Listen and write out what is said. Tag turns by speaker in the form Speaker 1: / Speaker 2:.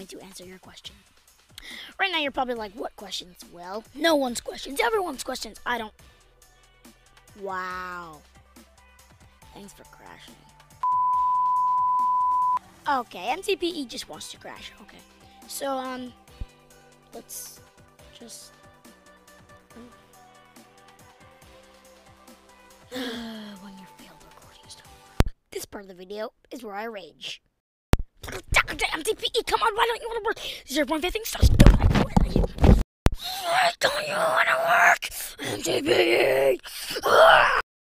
Speaker 1: to answer your question. Right now, you're probably like, what questions? Well, no one's questions. Everyone's questions. I don't. Wow. Thanks for crashing. Okay, MTPE just wants to crash. Okay. So, let's just. When your failed recordings don't work. This part of the video is where I rage. MTPE, come on, why don't you want to work? 0.5 things, stop. Why don't you want to work? MTPE!